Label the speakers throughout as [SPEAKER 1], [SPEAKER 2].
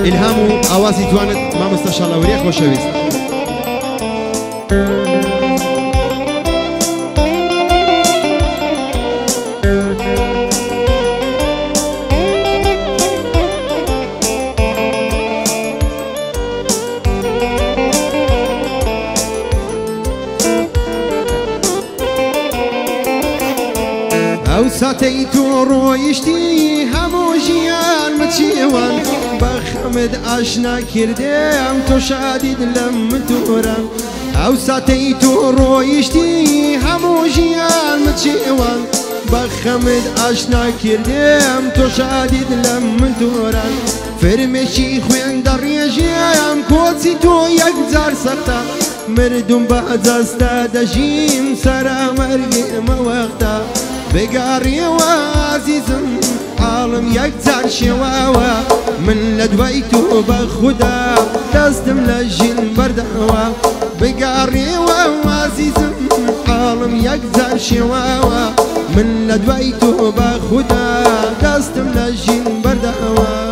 [SPEAKER 1] إلهام وأوازي توانت ما مستشار الله وريخ وشويست او ساتيتو رويشتي هموجيان متشيوان بخمد اشنا كردم تو شاديد لم تورم او ساتيتو رويشتي هموجيان متشيوان بخمد اشنا كردم تو شاديد لم تورم فرمشي خوين دريجيام كوتسي تو يكزار سختا مردم بعزستا دجيم سرا مرقي موقتا بقاري وعزيزم عالم يكتر شواوا من لدويتو بخدا دستم لجين بردوا بقاري وعزيزم عالم يكتر شواوا من لدويتو بخدا دستم لجين بردوا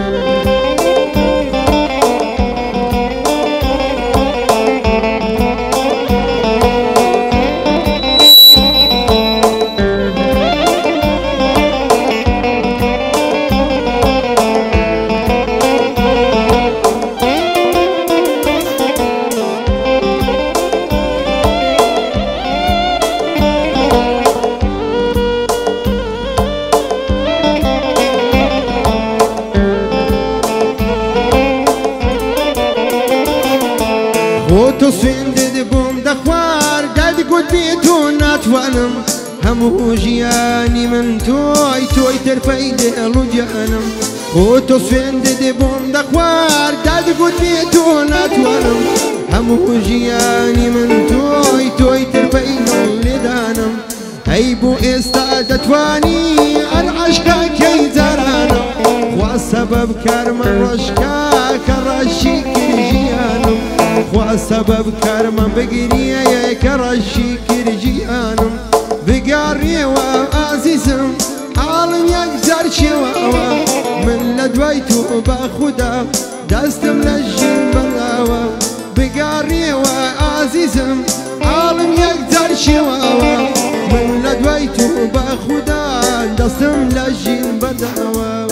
[SPEAKER 1] تو سويندد بوم دخوار داد قد بيتو ناتوانم همو جياني من توي ترفيد الو جانم تو سويندد بوم دخوار داد قد بيتو ناتوانم همو جياني من توي ترفيد لدانم هيبو استعدتواني العشقا كي زرانم وسبب كرم رشكا كرشي كرجيانم وسبب كرم بقرية يا كرشي كرجيانم بقاري وعزيزم عالم يقدر شواوا من لدويتو باخدا دستم لجين براوا بقاري وعزيزم عالم يقدر شواوا من لدويتو باخدا دستم لجين براوا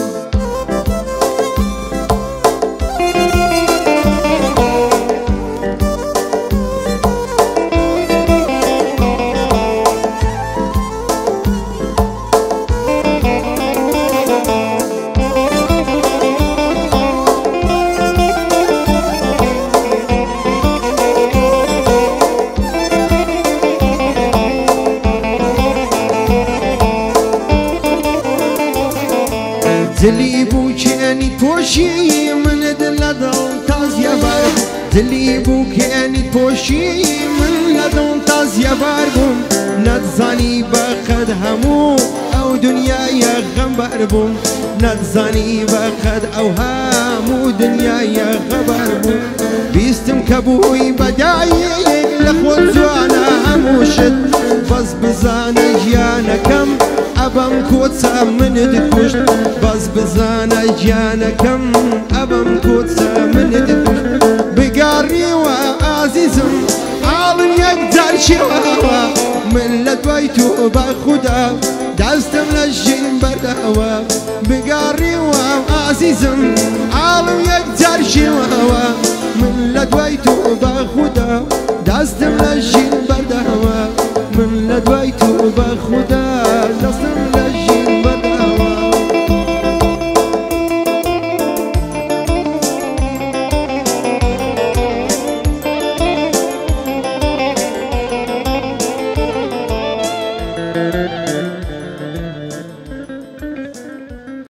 [SPEAKER 1] دلي بوكاني توشي من دلدل تازيا بار دلي بوكاني توشي من لدن تازيا باربوم نتزاني بقد همو او دنيا يا غمبربوم نتزاني بقد او همو دنيا يا غمبربوم بيستم كبوي بدايق لخوت زوانا هموشد بس بزانا جيانا كم أبم كوتسا من دكوش بس بزانا جانا كم أبم كوتسا من دكوش بقاري وعزيزم عالم يقدر شواوا من لدويتو باخدا دستم لجين بردوا بقاري وعزيزم عالم يقدر شواوا من لدويتو باخدا دستم لجين بردوا من لدويتو باخدا